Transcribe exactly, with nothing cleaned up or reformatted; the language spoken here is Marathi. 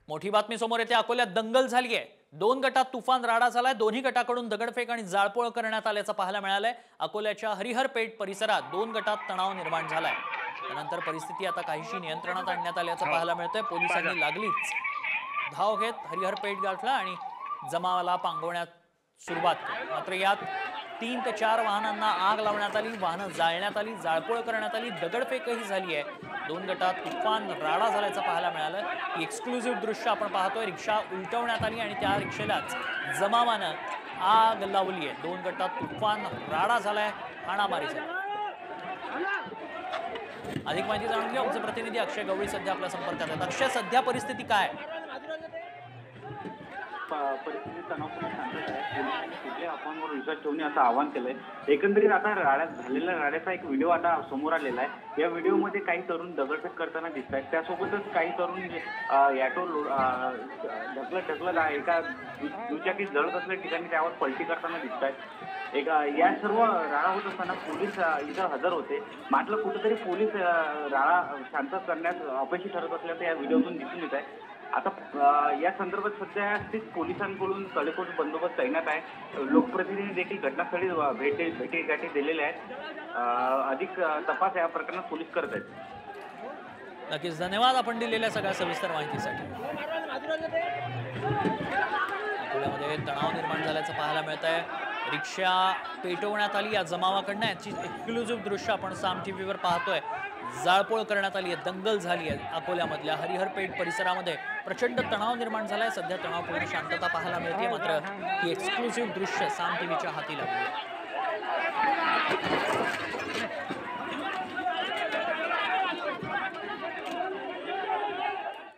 मोठी बातमी समोर येते। अकोल्यात दंगल झाली आहे। दोन गटात तुफान राडा झालाय। दोन्ही गटाकडून दगडफेक आणि जाळपोळ करण्यात आल्याचं पाहायला मिळालंय। अकोल्याच्या हरिहरपेठ परिसरात दोन गटात तणाव निर्माण झालाय। त्यानंतर परिस्थिती आता काहीशी नियंत्रणात आणण्यात आल्याचं पाहायला मिळतंय। पोलिसांनी लागलीच धाव घेत हरिहरपेठ गाठला आणि जमावाला पांगवण्यात सुरुवात केली। मात्र यात तीन ते चार वाहनांना आग लावण्यात आली, वाहनं जाळण्यात आली, जाळपोळ करण्यात आली, दगडफेकही झाली आहे। दोन गटात तुफान राडा झाल्याचं पाहायला मिळालं। ही एक्सक्लुझिव्ह दृश्य आपण पाहतोय। रिक्षा उलटवण्यात आली आणि त्या रिक्षेलाच जमावानं आग लावली आहे। दोन गटात तुफान राडा झालाय, हाणामारी झाली। अधिक माहिती जाणून घेऊ। आमचे प्रतिनिधी अक्षय गवळी सध्या आपल्या संपर्कात आहेत। अक्षय, सध्या परिस्थिती काय आहे? परिस्थिती तणावपूर्ण शांतता आहे। पोलिसांनी कुठल्या अफवांवर विश्वास ठेवणे असं आवाहन केलंय। एकंदरीत आता राड्यात झालेल्या राड्याचा एक व्हिडिओ आता समोर आलेला आहे। या व्हिडिओमध्ये काही तरुण दगडफेक करताना दिसत आहेत। त्यासोबतच काही तरुण ॲटो ढकलत ढकलत एका दुचाकी जळत असलेल्या ठिकाणी त्यावर पलटी करताना दिसत आहेत। एक या सर्व राडा होत असताना पोलीस इथं हजर होते। मात्र कुठेतरी पोलीस राडा शांत करण्यात अपयशी ठरत असल्याचं या व्हिडिओतून दिसून येत आहे। आता या संदर्भात सध्या स्थित पोलिसांकडून कडेकोट बंदोबस्त तैनात आहे। लोकप्रतिनिधी देखील घटनास्थळी भेटी भेटीगाठी दिलेल्या आहेत। अधिक तपास या प्रकरणात पोलीस करत आहेत। नक्कीच धन्यवाद आपण दिलेल्या सगळ्या सविस्तर माहितीसाठी। अकोल्यामध्ये तणाव निर्माण झाल्याचं पाहायला मिळत आहे। रिक्षा पेटवण्यात आली या जमावाकडनं। याची एक्सक्लुझिव्ह दृश्य आपण साम टीव्हीवर पाहतोय। जाळपोळ करण्यात आली आहे, दंगल झाली आहे। अकोल्यामधल्या हरिहरपेठ परिसरामध्ये प्रचंड तणाव निर्माण झालाय। सध्या तणावपूर्ण शांतता पाहायला मिळते। मात्र ही एक्सक्लुझिव्ह दृश्य साम टीव्हीच्या हाती लागली आहे।